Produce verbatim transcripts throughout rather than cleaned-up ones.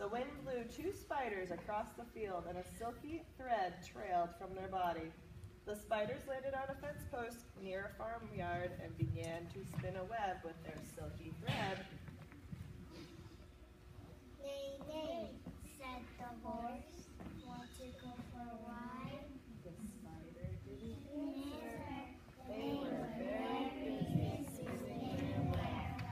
The wind blew two spiders across the field, and a silky thread trailed from their body. The spiders landed on a fence post near a farmyard and began to spin a web with their silky thread. Nay, nay, said the horse. Want to go for a ride? The spider didn't answer. They were very busy spinning their web.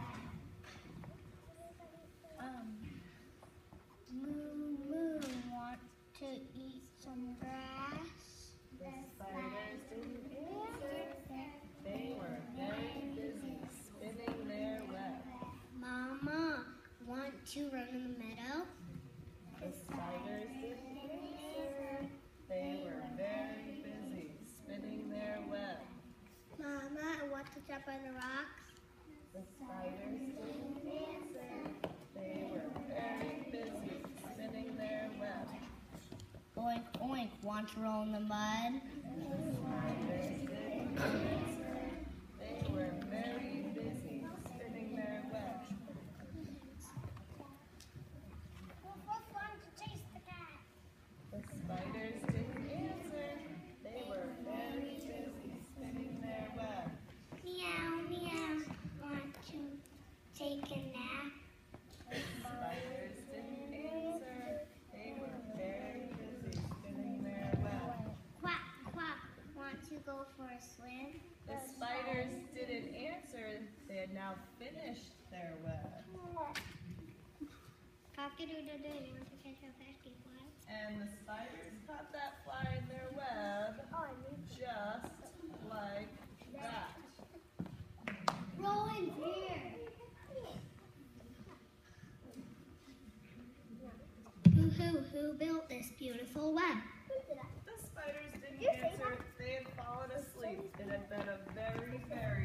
Um, Moo Moo want to eat some grass? The spiders didn't answer. They were very busy spinning their web. Mama, want to run in the meadow? The spiders didn't answer. They were very busy spinning their web. Mama, I want to jump on the rocks. The spiders didn't answer. They were very busy spinning their web. Oink, oink, want to roll in the mud? The spiders didn't answer. They were very busy spinning their web. Who wants to chase the cat? The spiders didn't answer. They were very busy spinning their web. Meow, meow, want to take a nap? The spiders didn't answer. They were very busy spinning their web. Quack, quack, want to go for a swim? The spiders didn't answer. They had now finished their web. Cock-a-doodle-doo, you want to catch a pesky fly? And the spiders caught that fly in their web just like that. Rowan's here. Who, who, who built this beautiful web? The spiders didn't answer. They had fallen asleep. It had been a very, very